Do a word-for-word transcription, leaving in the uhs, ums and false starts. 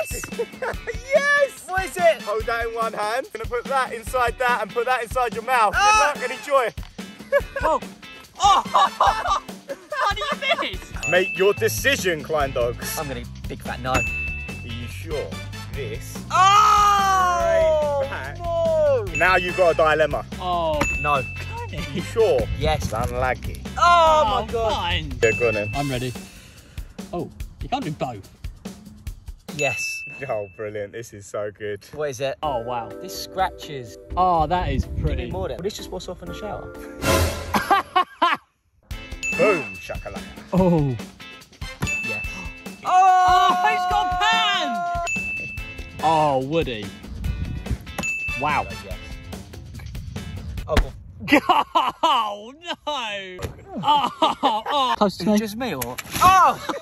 Yes! Yes! What is it? Hold that in one hand. Gonna put that inside that and put that inside your mouth. Ah! Good luck and enjoy. Oh! Oh! How do you miss? Make your decision, Klein Dogs. I'm gonna big fat no. Are you sure? This. Oh! Right back. No! Now you've got a dilemma. Oh no! You sure? Yes. It's unlucky. Oh, oh my god! Fine. Yeah, go on then. I'm ready. Oh, you can't do both. Yes. Oh, brilliant. This is so good. What is it? Oh wow. This scratches. Oh, that is pretty. More than. Well, this just wash off in the shower. Boom, shakalaka. Oh. Yes. Oh, oh, he's got panned. Oh, Woody. Wow. Yes. Oh, go on. Oh no! Oh, oh. Close to me. Just me or? Oh!